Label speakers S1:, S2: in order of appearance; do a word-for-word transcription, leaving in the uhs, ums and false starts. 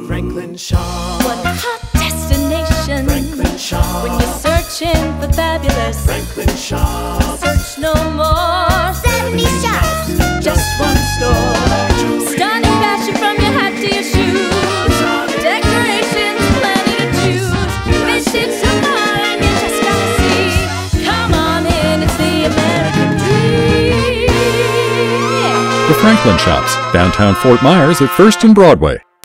S1: Franklin Shops.
S2: What a hot destination.
S1: Franklin Shops.
S2: When you're searching for fabulous.
S1: Franklin Shops.
S2: Search no more. seventy shops. Just one store. Stunning fashion from your hat to your shoes. Decorations, plenty to choose. Visit tomorrow and you just gotta see. Come on in, it's the American dream.
S3: The Franklin Shops, downtown Fort Myers at First and Broadway.